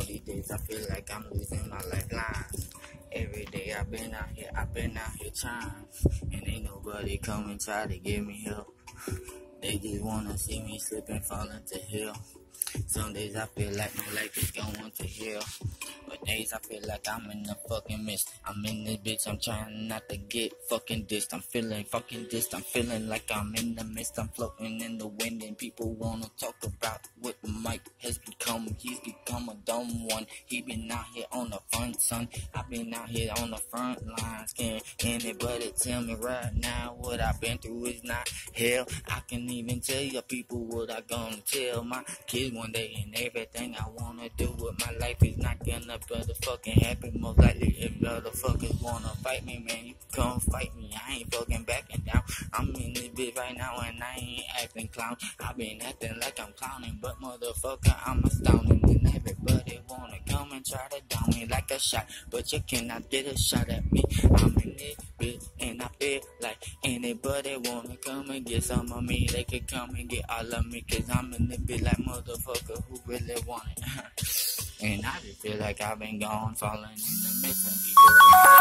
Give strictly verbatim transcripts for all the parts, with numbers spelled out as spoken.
these days I feel like I'm losing my lifeline. Every day I've been out here, I've been out here trying, and ain't nobody come and try to give me help. They just wanna see me slip and fall into hell. Some days I feel like my life is going to hell, but days I feel like I'm in the fucking mist. I'm in this bitch, I'm trying not to get fucking dissed. I'm feeling fucking dissed, I'm feeling like I'm in the mist. I'm floating in the wind and people wanna talk about what Mike has become. He's become a dumb one. He been out here on the front, son. I've been out here on the front lines. Can anybody tell me right now what I've been through is not hell? I can even tell you people what I gonna tell my kids one day, and everything I wanna do with my life is not gonna motherfucking happen. Most likely if motherfuckers wanna fight me, man, you can come fight me. I ain't fucking backing down. I'm in this bitch right now and I ain't acting clown. I been acting like I'm clowning, but motherfucker, I'm astounding. And everybody wanna come and try to down me like a shot, but you cannot get a shot at me. I'm in this bitch and I feel like anybody wanna come and get some of me, they could come and get all of me, cause I'm in this bitch like motherfucker who really want it. And I just feel like I've been gone, falling in the midst of people.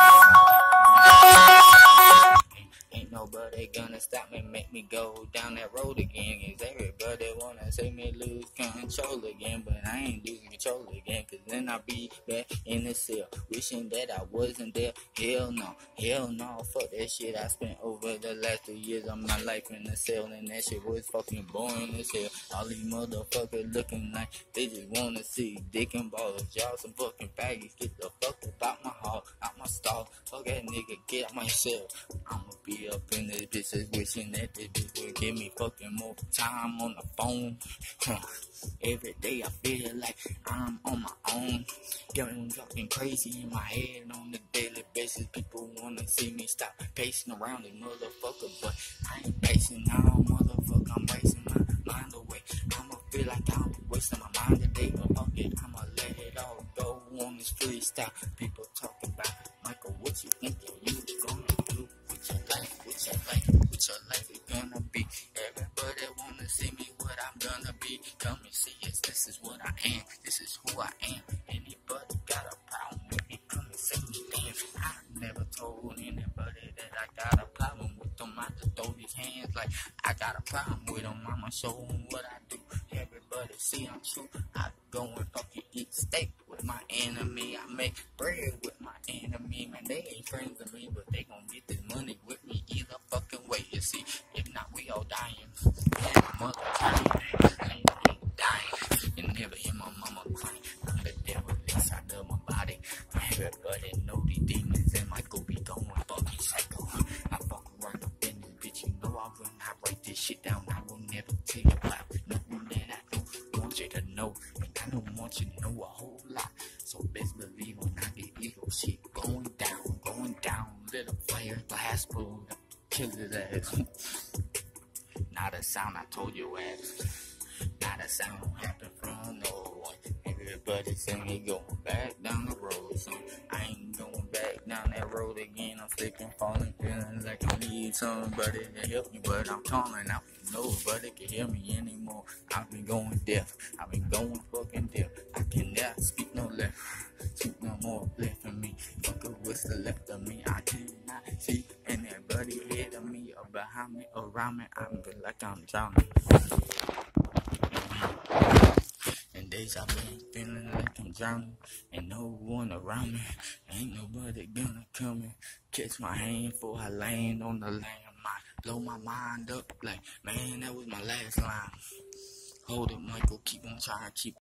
Ain't nobody gonna stop me, make me go down that road again. Cause everybody wanna see me lose control again, but I ain't losing control again. Cause then I'll be back in the cell, wishing that I wasn't there. Hell no, hell no, fuck that shit. I spent over the last two years of my life in the cell, and that shit was fucking boring as hell. All these motherfuckers looking like they just wanna see dick and balls. Y'all some fucking faggots, get the fuck up out my hall, out my stall. Fuck that nigga, get out my cell. I'ma be up in this bitch, just wishing that this bitch would give me fucking more time on the phone. Huh. Every day I feel like I'm on my own, getting fucking crazy in my head on a daily basis. People wanna see me stop pacing around this motherfucker, but I ain't pacing now, motherfucker. I'm wasting my mind away. I'ma feel like I'm wasting my mind today, but fuck it, I'ma let it all go on this freestyle. People talking about Michael, what you think you gonna do with your life, with your life, with your life is gonna be. Everybody wanna see me what I'm gonna be. Come and see us, this is what I am, this is who I am. Anybody got a problem with me, come and see me damn. I never told anybody that I got a problem with them. I just throw these hands like I got a problem with them. I'ma show them what I do. Everybody see I'm true. I go and fucking eat steak with my enemy. I make bread with my enemy. Man, they ain't friends with me, but they gon' get this money with me either fucking way. You see, if not, we all dying. Mother dying, I ain't dying. You never hear my mama crying. I'm the devil inside of my body. Everybody know these demons and my go be going fucking psycho. I fuck right up in this bitch, you know I will not write this shit down. I will never tell you about nothing that I don't want you to know, and I don't want you to know a whole lot. So best believe when I get ego shit going down, going down, little fire blast pull, kill his ass. Not a sound I told you ass. Not a sound happen from no one. Everybody see me going back down the road, so I ain't going back down that road again. I'm slipping, falling, feeling like I need somebody to help me, but I'm calling out. Nobody can hear me anymore. I've been going deaf. I've been going fucking deaf. I cannot speak no left. Speak no more left of me. Fuck up what's the left of me. I cannot see anybody ahead of me or behind me or around me. I feel like I'm drowning. And days I've been feeling like I'm drowning, and no one around me. Ain't nobody gonna come and catch my hand before I land on the landmine. Blow my mind up like, man, that was my last line. Hold it, Michael, keep on trying, keep